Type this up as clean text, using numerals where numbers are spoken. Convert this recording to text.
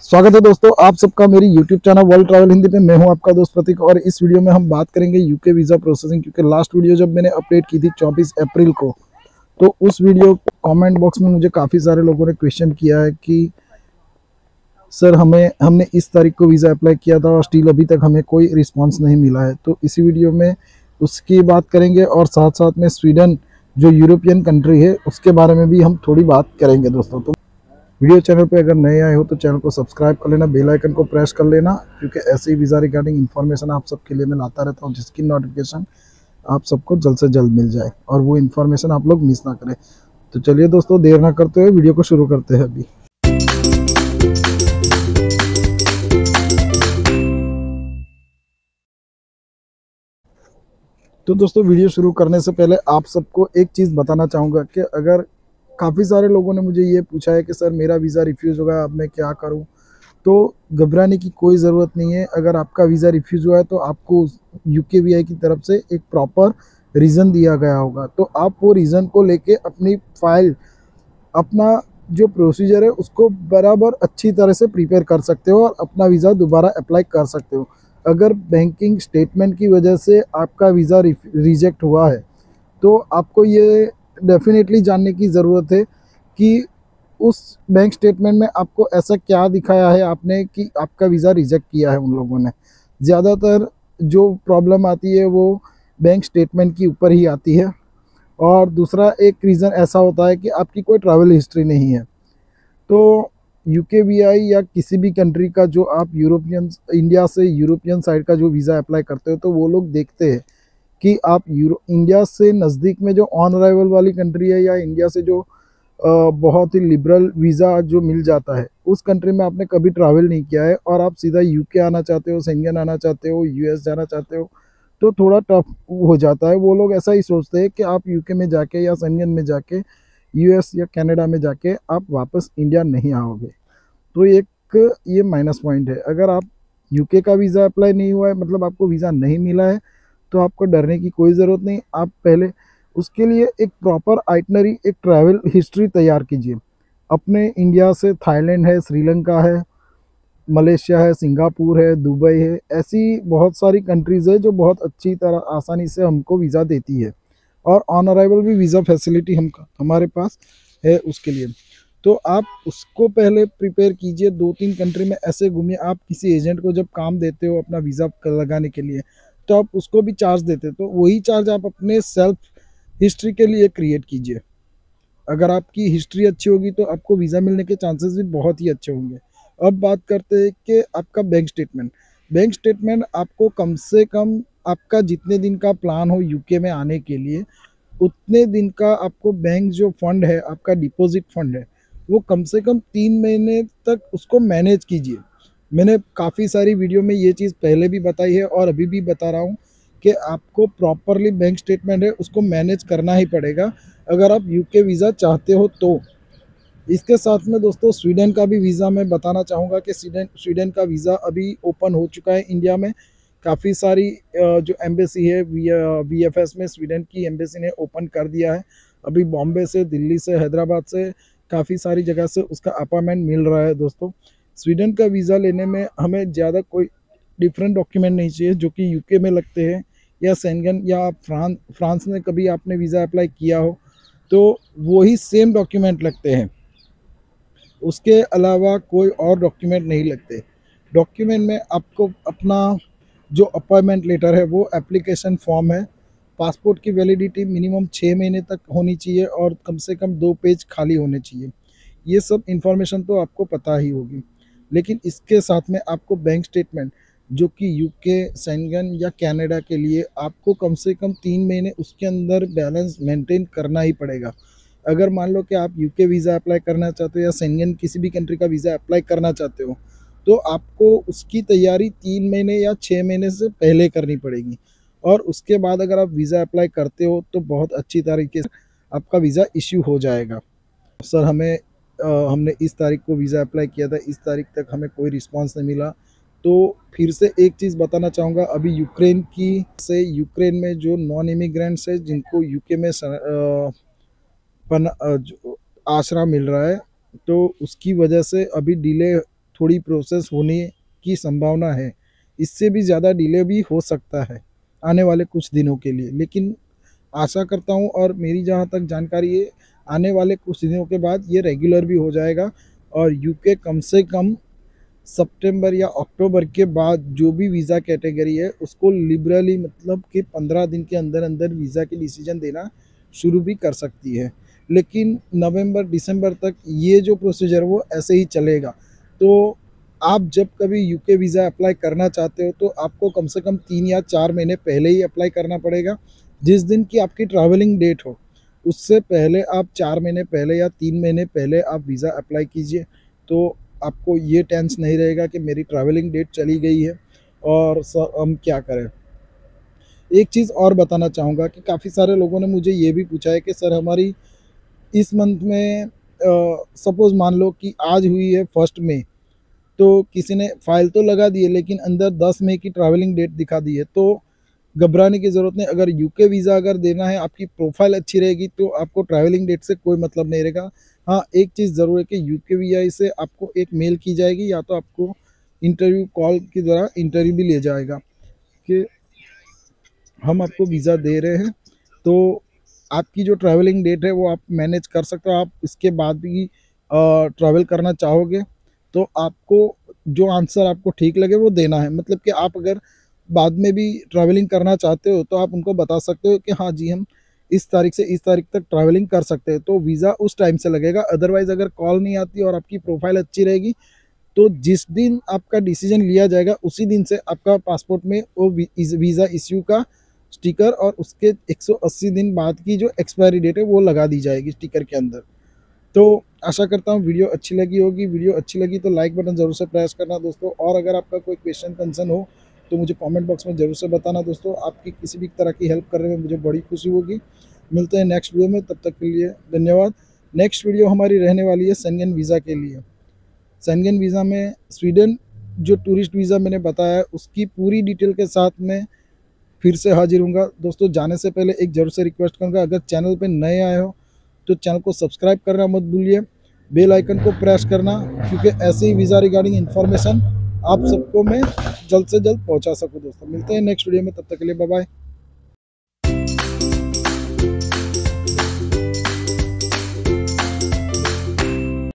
स्वागत है दोस्तों आप सबका मेरी YouTube channel World Travel Hindi पे। मैं हूं आपका दोस्त प्रतीक और इस वीडियो में हम बात करेंगे यूके वीज़ा प्रोसेसिंग। क्योंकि लास्ट वीडियो जब मैंने अपडेट की थी 24 अप्रैल को, तो उस वीडियो कमेंट बॉक्स में मुझे काफ़ी सारे लोगों ने क्वेश्चन किया है कि सर हमने इस तारीख को वीज़ा अप्लाई किया था और स्टिल अभी तक हमें कोई रिस्पॉन्स नहीं मिला है। तो इसी वीडियो में उसकी बात करेंगे और साथ साथ में स्वीडन जो यूरोपियन कंट्री है उसके बारे में भी हम थोड़ी बात करेंगे दोस्तों। तो वीडियो चैनल पे अगर नए आए हो तो चैनल को सब्सक्राइब कर लेना, बेल आइकन को प्रेस कर लेना, क्योंकि ऐसे ही वीज़ा रिगार्डिंग इन्फॉर्मेशन आप सबके लिए मैं लाता रहता हूँ, जिसकी नोटिफिकेशन आप सबको जल्द से जल्द मिल जाए और वो इन्फॉर्मेशन आप लोग मिस ना करें। तो चलिए दोस्तों, देर ना करते हुए वीडियो को शुरू करते हैं अभी। तो दोस्तों, वीडियो शुरू करने से पहले आप सबको एक चीज़ बताना चाहूँगा कि अगर काफ़ी सारे लोगों ने मुझे ये पूछा है कि सर मेरा वीज़ा रिफ्यूज़ हो गया, अब मैं क्या करूँ, तो घबराने की कोई ज़रूरत नहीं है। अगर आपका वीज़ा रिफ्यूज़ हुआ है तो आपको यूकेवीआई की तरफ से एक प्रॉपर रीज़न दिया गया होगा। तो आप वो रीज़न को लेके अपनी फ़ाइल, अपना जो प्रोसीजर है उसको बराबर अच्छी तरह से प्रिपेयर कर सकते हो और अपना वीज़ा दोबारा अप्लाई कर सकते हो। अगर बैंकिंग स्टेटमेंट की वजह से आपका वीज़ा रिजेक्ट हुआ है तो आपको ये डेफिनेटली जानने की ज़रूरत है कि उस बैंक स्टेटमेंट में आपको ऐसा क्या दिखाया है आपने कि आपका वीज़ा रिजेक्ट किया है उन लोगों ने। ज़्यादातर जो प्रॉब्लम आती है वो बैंक स्टेटमेंट के ऊपर ही आती है। और दूसरा एक रीज़न ऐसा होता है कि आपकी कोई ट्रैवल हिस्ट्री नहीं है। तो यूकेवीआई या किसी भी कंट्री का जो आप यूरोपियन इंडिया से यूरोपियन साइड का जो वीज़ा अप्लाई करते हो तो वो लोग देखते हैं कि आप इंडिया से नज़दीक में जो ऑन अराइवल वाली कंट्री है या इंडिया से जो बहुत ही लिबरल वीज़ा जो मिल जाता है उस कंट्री में आपने कभी ट्रैवल नहीं किया है और आप सीधा यूके आना चाहते हो, शेंगन आना चाहते हो, यूएस जाना चाहते हो, तो थोड़ा टफ हो जाता है। वो लोग ऐसा ही सोचते हैं कि आप यूके में जाके या शेंगन में जाके, यूएस या कनाडा में जाके आप वापस इंडिया नहीं आओगे। तो एक ये माइनस पॉइंट है। अगर आप यूके का वीज़ा अप्लाई नहीं हुआ है, मतलब आपको वीज़ा नहीं मिला है, तो आपको डरने की कोई ज़रूरत नहीं। आप पहले उसके लिए एक प्रॉपर आइटनरी, एक ट्रैवल हिस्ट्री तैयार कीजिए। अपने इंडिया से थाईलैंड है, श्रीलंका है, मलेशिया है, सिंगापुर है, दुबई है, ऐसी बहुत सारी कंट्रीज़ है जो बहुत अच्छी तरह आसानी से हमको वीज़ा देती है और ऑन अराइवल भी वीज़ा फैसिलिटी हमारे पास है उसके लिए। तो आप उसको पहले प्रिपेयर कीजिए। 2-3 कंट्री में ऐसे घूमिए। आप किसी एजेंट को जब काम देते हो अपना वीज़ा लगाने के लिए तो आप उसको भी चार्ज देते हो, तो वही चार्ज आप अपने सेल्फ हिस्ट्री के लिए क्रिएट कीजिए। अगर आपकी हिस्ट्री अच्छी होगी तो आपको वीज़ा मिलने के चांसेस भी बहुत ही अच्छे होंगे। अब बात करते हैं कि आपका बैंक स्टेटमेंट। बैंक स्टेटमेंट आपको कम से कम आपका जितने दिन का प्लान हो यूके में आने के लिए उतने दिन का आपको बैंक जो फंड है, आपका डिपॉजिट फंड है, वो कम से कम 3 महीने तक उसको मैनेज कीजिए। मैंने काफ़ी सारी वीडियो में ये चीज़ पहले भी बताई है और अभी भी बता रहा हूँ कि आपको प्रॉपरली बैंक स्टेटमेंट है उसको मैनेज करना ही पड़ेगा अगर आप यूके वीज़ा चाहते हो तो। इसके साथ में दोस्तों स्वीडन का भी वीज़ा मैं बताना चाहूँगा कि स्वीडन का वीज़ा अभी ओपन हो चुका है इंडिया में। काफ़ी सारी जो एम्बेसी है वीएफएस में स्वीडन की एम्बेसी ने ओपन कर दिया है। अभी बॉम्बे से, दिल्ली से, हैदराबाद से, काफ़ी सारी जगह से उसका अपॉइंटमेंट मिल रहा है दोस्तों। स्वीडन का वीज़ा लेने में हमें ज़्यादा कोई डिफरेंट डॉक्यूमेंट नहीं चाहिए जो कि यूके में लगते हैं, या शेंगन या फ्रांस में कभी आपने वीज़ा अप्लाई किया हो तो वही सेम डॉक्यूमेंट लगते हैं। उसके अलावा कोई और डॉक्यूमेंट नहीं लगते। डॉक्यूमेंट में आपको अपना जो अपॉइंटमेंट लेटर है वो एप्लीकेशन फॉर्म है, पासपोर्ट की वैलिडिटी मिनिमम 6 महीने तक होनी चाहिए और कम से कम 2 पेज खाली होने चाहिए। ये सब इन्फॉर्मेशन तो आपको पता ही होगी। लेकिन इसके साथ में आपको बैंक स्टेटमेंट जो कि यूके, शेंगन या कनाडा के लिए आपको कम से कम 3 महीने उसके अंदर बैलेंस मेंटेन करना ही पड़ेगा। अगर मान लो कि आप यूके वीज़ा अप्लाई करना चाहते हो या शेंगन किसी भी कंट्री का वीज़ा अप्लाई करना चाहते हो तो आपको उसकी तैयारी 3 महीने या 6 महीने से पहले करनी पड़ेगी। और उसके बाद अगर आप वीज़ा अप्लाई करते हो तो बहुत अच्छी तरीके से आपका वीज़ा इश्यू हो जाएगा। सर हमने इस तारीख को वीज़ा अप्लाई किया था, इस तारीख तक हमें कोई रिस्पांस नहीं मिला। तो फिर से एक चीज़ बताना चाहूँगा, अभी यूक्रेन में जो नॉन इमिग्रेंट्स है जिनको यूके में जो आसरा मिल रहा है, तो उसकी वजह से अभी डिले थोड़ी प्रोसेस होने की संभावना है। इससे भी ज़्यादा डिले भी हो सकता है आने वाले कुछ दिनों के लिए, लेकिन आशा करता हूँ और मेरी जहाँ तक जानकारी है, आने वाले कुछ दिनों के बाद ये रेगुलर भी हो जाएगा और यूके कम से कम सितंबर या अक्टूबर के बाद जो भी वीज़ा कैटेगरी है उसको लिबरली, मतलब कि 15 दिन के अंदर अंदर वीज़ा के डिसीजन देना शुरू भी कर सकती है। लेकिन नवंबर दिसंबर तक ये जो प्रोसीजर वो ऐसे ही चलेगा। तो आप जब कभी यूके वीज़ा अप्लाई करना चाहते हो तो आपको कम से कम 3 या 4 महीने पहले ही अप्लाई करना पड़ेगा। जिस दिन की आपकी ट्रैवलिंग डेट हो उससे पहले आप 4 महीने पहले या 3 महीने पहले आप वीज़ा अप्लाई कीजिए। तो आपको ये टेंशन नहीं रहेगा कि मेरी ट्रैवलिंग डेट चली गई है और हम क्या करें। एक चीज़ और बताना चाहूँगा कि काफ़ी सारे लोगों ने मुझे ये भी पूछा है कि सर हमारी इस मंथ में सपोज़ मान लो कि आज हुई है 1 मई, तो किसी ने फ़ाइल तो लगा दी है लेकिन अंदर 10 मई की ट्रैवलिंग डेट दिखा दी है। तो घबराने की ज़रूरत नहीं। अगर यूके वीज़ा अगर देना है, आपकी प्रोफ़ाइल अच्छी रहेगी तो आपको ट्रैवलिंग डेट से कोई मतलब नहीं रहेगा। हाँ, एक चीज़ ज़रूर है कि यूके वीज़ा से आपको एक मेल की जाएगी या तो आपको इंटरव्यू कॉल के द्वारा इंटरव्यू भी लिया जाएगा कि हम आपको वीज़ा दे रहे हैं। तो आपकी जो ट्रैवलिंग डेट है वो आप मैनेज कर सकते हो। आप इसके बाद भी ट्रैवल करना चाहोगे तो आपको जो आंसर आपको ठीक लगे वो देना है। मतलब कि आप अगर बाद में भी ट्रैवलिंग करना चाहते हो तो आप उनको बता सकते हो कि हाँ जी, हम इस तारीख से इस तारीख तक ट्रैवलिंग कर सकते हैं, तो वीज़ा उस टाइम से लगेगा। अदरवाइज़ अगर कॉल नहीं आती और आपकी प्रोफाइल अच्छी रहेगी तो जिस दिन आपका डिसीजन लिया जाएगा उसी दिन से आपका पासपोर्ट में वो वीज़ा इश्यू का स्टिकर और उसके 180 दिन बाद की जो एक्सपायरी डेट है वो लगा दी जाएगी स्टिकर के अंदर। तो आशा करता हूँ वीडियो अच्छी लगी होगी। वीडियो अच्छी लगी तो लाइक बटन ज़रूर से प्रेस करना दोस्तों, और अगर आपका कोई क्वेश्चन कंसर्न हो तो मुझे कमेंट बॉक्स में ज़रूर से बताना दोस्तों। आपकी किसी भी तरह की हेल्प करने में मुझे बड़ी खुशी होगी। मिलते हैं नेक्स्ट वीडियो में, तब तक के लिए धन्यवाद। नेक्स्ट वीडियो हमारी रहने वाली है शेंगेन वीज़ा के लिए। शेंगेन वीज़ा में स्वीडन जो टूरिस्ट वीज़ा मैंने बताया है उसकी पूरी डिटेल के साथ में फिर से हाजिर हूँगा दोस्तों। जाने से पहले एक ज़रूर से रिक्वेस्ट करूँगा, अगर चैनल पे नए आए हो तो चैनल को सब्सक्राइब करना मत भूलिए, बेल आइकन को प्रेस करना, क्योंकि ऐसे ही वीज़ा रिगार्डिंग इन्फॉर्मेशन आप सबको मैं जल्द से जल्द पहुंचा सकूं दोस्तों। मिलते हैं नेक्स्ट वीडियो में, तब तक के लिए बाय बाय।